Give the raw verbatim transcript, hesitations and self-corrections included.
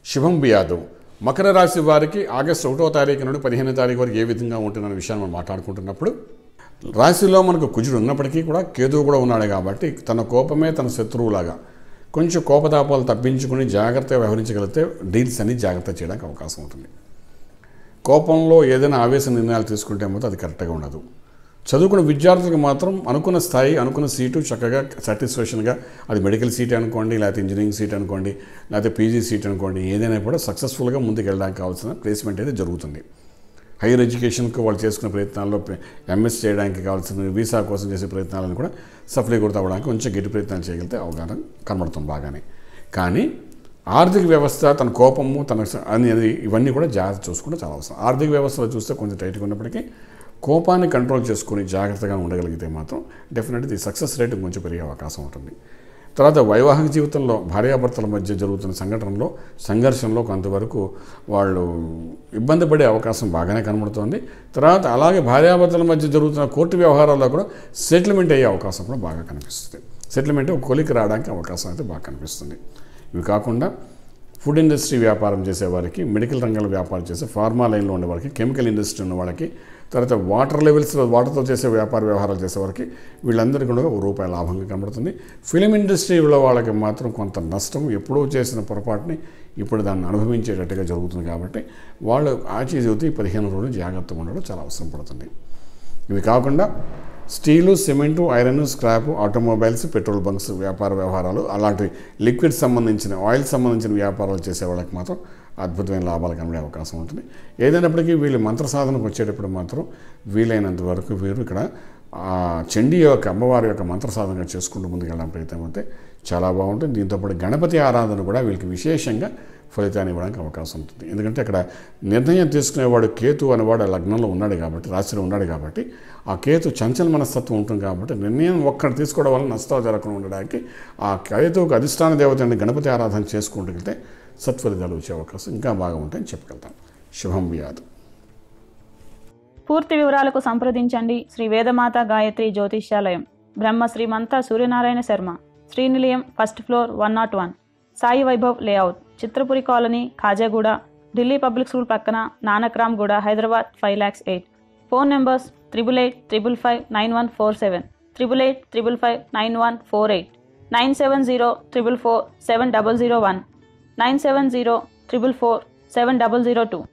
శుభం బియాదు. మకర రాశి వారికి ఆగస్టు ఒకటో తారీఖు నుండి పదిహేనో తారీఖు వరకు ఏ విధంగా ఉంటుందన్న విషయాన్ని మనం మాట్లాడుకుంటున్నప్పుడు, రాశిలో మనకు కుజుడు ఉన్నప్పటికీ కూడా కేతువు కూడా ఉన్నాడు కాబట్టి తన కోపమే తన శత్రువులాగా కొంచెం కోపతాపాలు తప్పించుకుని జాగ్రత్తగా వ్యవహరించగలిగితే డీల్స్ అన్ని జాగ్రత్త చేయడానికి అవకాశం ఉంటుంది. కోపంలో ఏదైనా ఆవేశ నిర్ణయాలు తీసుకుంటే మాత్రం అది కరెక్ట్గా ఉండదు. చదువుకున్న విద్యార్థులకు మాత్రం అనుకున్న స్థాయి, అనుకున్న సీటు చక్కగా సాటిస్ఫాక్షన్గా, అది మెడికల్ సీట్ అనుకోండి, లేకపోతే ఇంజనీరింగ్ సీట్ అనుకోండి, లేకపోతే పీజీ సీట్ అనుకోండి, ఏదైనా కూడా సక్సెస్ఫుల్గా ముందుకు వెళ్ళడానికి కావాల్సిన ప్లేస్మెంట్ అయితే జరుగుతుంది. హైయర్ ఎడ్యుకేషన్కి వాళ్ళు చేసుకునే ప్రయత్నాల్లో ఎంఎస్ చేయడానికి కావాల్సిన వీసా కోసం చేసే ప్రయత్నాలను కూడా సఫలీకృతం అవ్వడానికి కొంచెం గట్టి ప్రయత్నాలు చేయగలిగితే అవగాహన కనబడుతుంది బాగానే. కానీ ఆర్థిక వ్యవస్థ, తన కోపము, తన అనేది ఇవన్నీ కూడా జాగ్రత్త చూసుకుంటే చాలా అవసరం. ఆర్థిక వ్యవస్థలో చూస్తే కొంచెం టైట్గా ఉన్నప్పటికీ కోపాన్ని కంట్రోల్ చేసుకుని జాగ్రత్తగా ఉండగలిగితే మాత్రం డెఫినెట్లీ సక్సెస్ రేట్ కొంచెం పెరిగే అవకాశం ఉంటుంది. తర్వాత వైవాహిక జీవితంలో భార్యాభర్తల మధ్య జరుగుతున్న సంఘటనలో, సంఘర్షణలో కొంతవరకు వాళ్ళు ఇబ్బంది పడే అవకాశం బాగానే కనబడుతోంది. తర్వాత అలాగే భార్యాభర్తల మధ్య జరుగుతున్న కోర్టు వ్యవహారాల్లో కూడా సెటిల్మెంట్ అయ్యే అవకాశం కూడా బాగా కనిపిస్తుంది. సెటిల్మెంట్ ఒక కొలికి రావడానికి అవకాశం అయితే బాగా కనిపిస్తుంది. ఇవి కాకుండా ఫుడ్ ఇండస్ట్రీ వ్యాపారం చేసేవారికి, మెడికల్ రంగంలో వ్యాపారం చేసే ఫార్మా లైన్లో ఉండేవారికి, కెమికల్ ఇండస్ట్రీ ఉన్న వాళ్ళకి, తర్వాత వాటర్ లెవెల్స్లో వాటర్తో చేసే వ్యాపార వ్యవహారాలు చేసేవారికి వీళ్ళందరికీ కూడా ఒక రూపాయి లాభంగా కనబడుతుంది. ఫిలిం ఇండస్ట్రీలో వాళ్ళకి మాత్రం కొంత నష్టం, ఎప్పుడూ చేసిన పొరపాటుని ఇప్పుడు దాన్ని అనుభవించేటట్టుగా జరుగుతుంది. కాబట్టి వాళ్ళు ఆచి జీవితం ఈ పదిహేను రోజులు జాగ్రత్తగా ఉండడం చాలా అవసరం పడుతుంది. ఇవి కాకుండా steel, cement, iron, scrap, automobiles, petrol bunks వ్యాపార వ్యవహారాలు, అలాంటి లిక్విడ్ సంబంధించిన, ఆయిల్ సంబంధించిన వ్యాపారాలు చేసే వాళ్ళకి మాత్రం అద్భుతమైన లాభాలు కనబడే అవకాశం ఉంటుంది. ఏదైనప్పటికీ వీళ్ళు మంత్ర సాధనకు వచ్చేటప్పుడు మాత్రం వీలైనంత వరకు వీరు ఇక్కడ చండీ యొక్క అమ్మవారి యొక్క మంత్ర సాధన చేసుకుంటూ ముందుకెళ్ళడం ప్రయత్నం అయితే చాలా బాగుంటుంది. దీంతోపాటు గణపతి ఆరాధన కూడా వీళ్ళకి విశేషంగా ఫలితాన్ని ఇవ్వడానికి అవకాశం ఉంటుంది. ఎందుకంటే అక్కడ నిర్ణయం తీసుకునేవాడు కేతు అనేవాడు లగ్నంలో ఉన్నాడు కాబట్టి, రాశిలో ఉన్నాడు కాబట్టి, ఆ కేతు చంచల మనస్తత్వం ఉంటుంది కాబట్టి నిర్ణయం ఒక్కటి తీసుకోవడం వల్ల నష్టాలు జరగకుండా ఉండడానికి ఆ కేతువుకు అధిష్టాన దేవత గణపతి ఆరాధన చేసుకుంటూ సత్ఫలితాలు వచ్చే అవకాశం ఇంకా బాగా ఉంటాయని చెప్పగలుగుతాం. శుభం వ్యాధు. పూర్తి వివరాలకు సంప్రదించండి శ్రీ వేదమాత గాయత్రి జ్యోతిష్యాలయం, Brahma Srimantha Suryanarayana Sharma, Srinilayam, first floor, one naught one, Sai Vaibhav layout, Chitrapuri colony, Khajaguda, Delhi public school పక్కన, Nanakramguda, Hyderabad five lakhs eight. Phone numbers triple eight triple five nine one four seven, triple eight triple five nine one four eight, nine seven zero triple four seven double zero one, nine seven zero triple four seven double zero two.